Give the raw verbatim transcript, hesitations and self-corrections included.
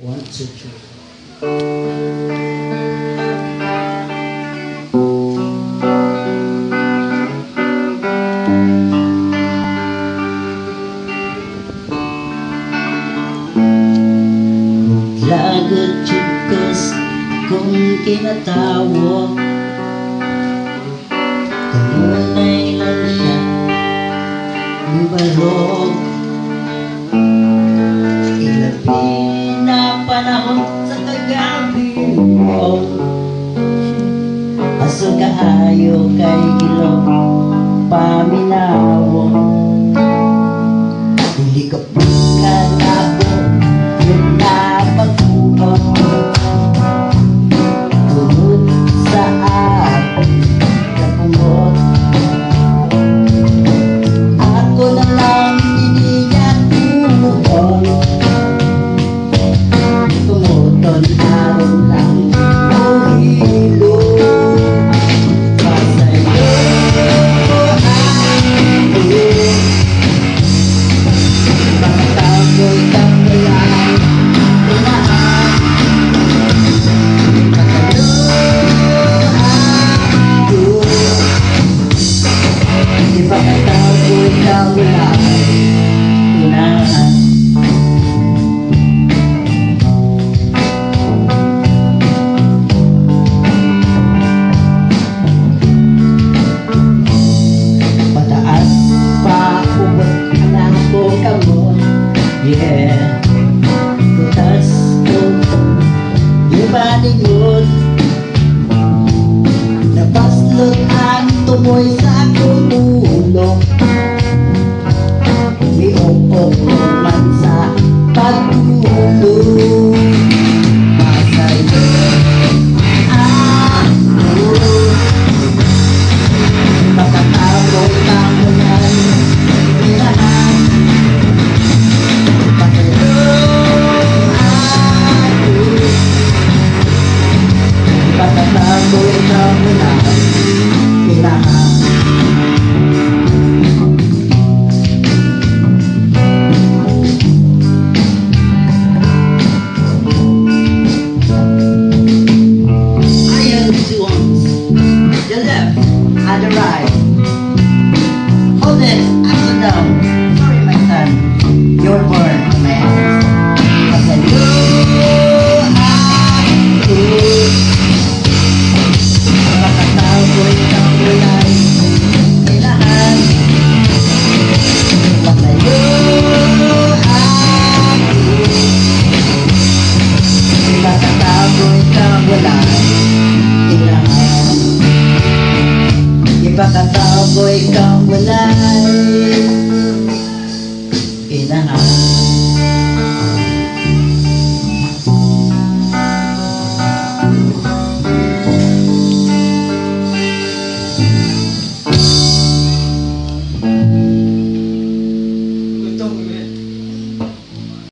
One, two, three. Lagot chukas kung kinatawa, kanunay lang siya ang balog. Ilabi na panahon sa kagabi mo, aso kaayo kay ilong paminawo. Hindi ka pagkalabo yung nabaguhan, tunod sa aking kapungod. Ako na lang iniyak tumuhon, tumuton araw lang uhilo. Pasayo ako, pagtaboy kang walang tinaan. Pasayo ako, ipagtaboy kang walang tinaan. Pataas pa ubot ang ako kamot, yeah. Tutas ko di ba lingod, napaslot ang tumoy sa akong ulo. Miukot man sa pagtulog. Pasayo ako, pagkatawag ng ulan tirahan. Pasayo ako, pagkatawag ng ulan tirahan. The left and the right. Hold it up and down. Sorry, my son. You're born a man. Pasayo ako, pagkataboy ng ulay kailangan. Pasayo ako, pagkataboy ng ulay kailangan. Ipakataboy kang walay kinahan.